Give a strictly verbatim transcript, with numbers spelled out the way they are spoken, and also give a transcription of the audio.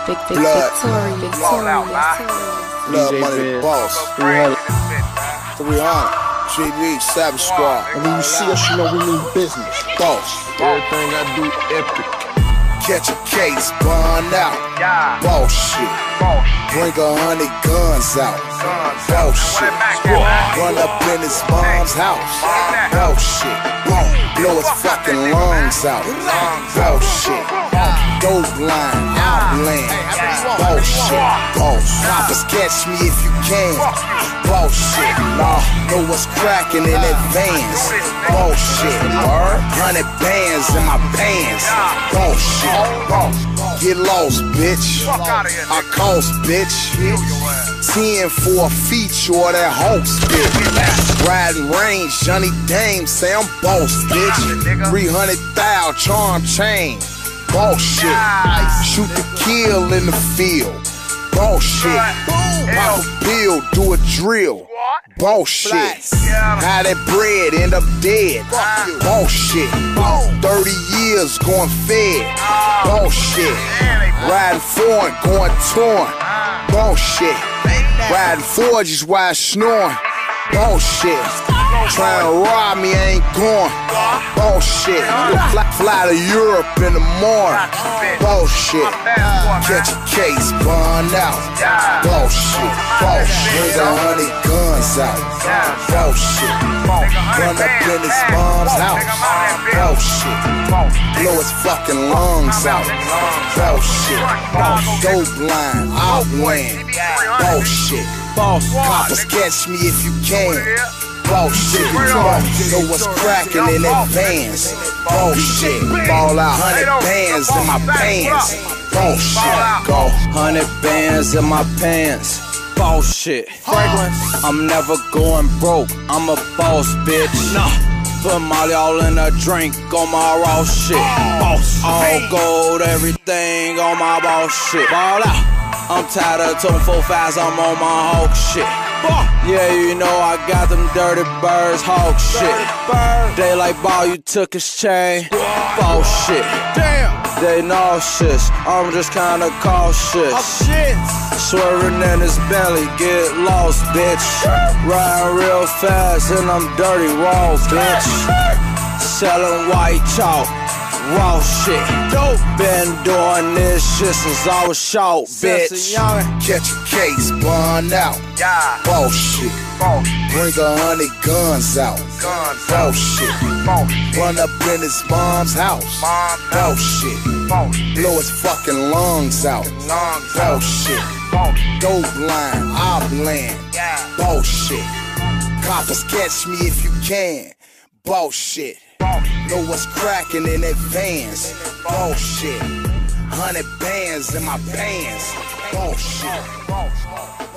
Big, big, Victoria, Victoria, Blood Money the Boss. three hundred. three hundred. G B, Savage Squad. And when you see us, you know we mean business. Boss. Everything I do epic. Catch a case, bun out. Boss shit. Bring a hundred guns out. Boss shit. Run up in his mom's house. Boss shit. Blow his fucking lungs out. Boss shit. Dope line, outland. Boss shit. Boss. Coppers catch me if you can. Boss shit. Nah, know what's cracking in advance. Boss shit. Hundred bands in my pants. Boss shit. Get lost, bitch. I cost, bitch. Ten for a feature of that hoax, bitch. Riding range, Johnny Dame say I'm boss, bitch. Three hundred thousand charm chain. Boss shit. Shoot the kill in the field. Boss shit. Pop a pill, do a drill. Boss shit. How that bread end up dead. Boss shit. thirty years going fed. Boss shit. Riding foreign, going torn. Boss shit. Riding forges while snoring. Boss shit. Trying to rob me, I ain't going. Boss shit. Fly, fly to Europe in the morning. Boss shit. Catch a case, bun out. Boss shit. Boss shit. Bring a hundred guns out. Boss shit. Run up in his mom's house. Boss shit. Blow his fucking lungs out. Boss shit. Dope line, outland. Boss shit. Boss. Coppers catch me if you can. Boss shit, know what's cracking in advance. Boss shit, ball out, hundred bands in my pants. Boss shit, go. Hundred bands in my pants. Boss shit. Franklin, I'm never going broke. I'm a boss, bitch. Nah. Put Molly all in a drink on my raw shit. Boss. All gold, everything on my boss shit. Ball out. I'm tired of talking four fives, I'm on my hawk shit. Yeah, you know I got them dirty birds, hawk shit. They like, ball, you took his chain. Boss shit. Damn. They nauseous, I'm just kinda cautious. Swerving in his belly, get lost, bitch. Riding real fast and I'm dirty raw, bitch. Selling white chalk. Raw shit. Dope. Been doing this shit since I was short, bitch. Catch a case, bun out. Boss shit. Bring a hundred guns out. Boss shit. Run up in his mom's house. Boss shit. Blow his fucking lungs out. Boss shit. Dope line, outland. Boss shit. Coppers catch me if you can. Boss shit. Know what's cracking in advance. Bullshit. Hundred bands in my pants. Bullshit.